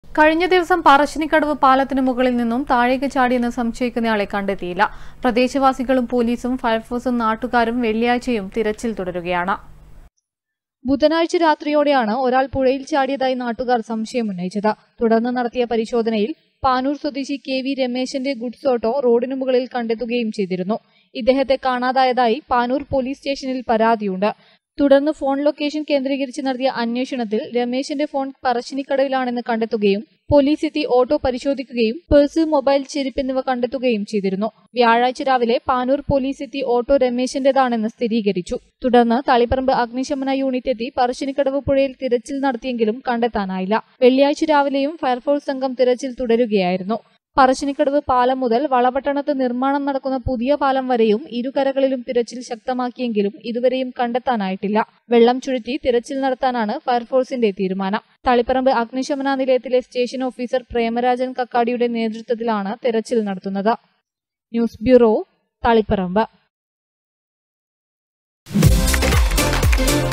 കഴിഞ്ഞ ദിവസം പറശ്ശിനിക്കടവ് പാലത്തിന് മുകളിൽ നിന്നും താഴേക്ക് ചാടിയെന്ന് സംശയിക്കുന്നയാളെ കണ്ടെത്തിയില്ല. പ്രദേശവാസികളും പോലീസും ഫയർഫോഴ്സും നാട്ടുകാരും വെള്ളിയാഴ്ചയും തിരച്ചിൽ തുടരുകയാണ്. ബുധനാഴ്ച രാത്രിയോടെയാണ് ഒരാൾ പുഴയിൽ ചാടിയതായി നാട്ടുകാർ സംശയമുന്നയിച്ചത്. തുടർന്ന് നടത്തിയ പരിശോധനയിൽ പാനൂർ സ്വദേശി KV രമേശന്റെ ഗുഡ്സ് ഓട്ടോ റോഡിനു മുകളിൽ കണ്ടെത്തുകയും ചെയ്തിരുന്നു. ഇദ്ദേഹത്തെ കാണാതായതായി പാനൂർ പോലീസ് സ്റ്റേഷനിൽ പരാതിയുണ്ട്. തുടർന്ന് ഫോൺ ലൊക്കേഷൻ കേന്ദ്രീകരിച്ച് നടത്തിയ അന്വേഷണത്തിൽ രമേശന്റെ ഫോൺ പറശ്ശിനിക്കടവിലാണെന്ന് കണ്ടെത്തുകയും പോലീസ് എത്തി ഓട്ടോ പരിശോധിക്കുകയും പേഴ്സ്, മൊബൈൽ, ചെരുപ്പ് എന്നിവ കണ്ടെത്തുകയും ചെയ്തിരുന്നു. വ്യാഴാഴ്ച രാവിലെ പാനൂർ പോലീസ് എത്തി ഓട്ടോ രമേശന്റേതാണെന്ന് സ്ഥിരീകരിച്ചു. തുടർന്ന് തളിപ്പറമ്പ് അഗ്നിശമന യൂണിറ്റ് എത്തി പറശ്ശിനിക്കടവ് പുഴയിൽ തിരച്ചിൽ നടത്തിയെങ്കിലും കണ്ടെത്താനായില്ല. വെള്ളിയാഴ്ച രാവിലെയും ഫയർഫോഴ്സ് സംഘം തിരച്ചിൽ തുടരുകയായിരുന്നു. പറശ്ശിനിക്കടവ് പാലം മുതൽ വളപട്ടണത്ത് നിർമ്മാണം നടക്കുന്ന പുതിയ പാലം വരെയും ഇരുകരകളിലും തിരച്ചിൽ ശക്തമാക്കിയെങ്കിലും ഇതുവരെയും കണ്ടെത്താനായിട്ടില്ല. വെള്ളം ചുഴറ്റി തിരച്ചിൽ നടത്താനാണ് ഫയർഫോഴ്സിന്റെ തീരുമാനം. തളിപ്പറമ്പ് അഗ്നിശമന നിലയത്തിലെ സ്റ്റേഷൻ ഓഫീസർ പ്രേമരാജൻ കക്കാടിയുടെ നേതൃത്വത്തിലാണ് തിരച്ചിൽ നടത്തുന്നത്. News bureau, Taliparamba.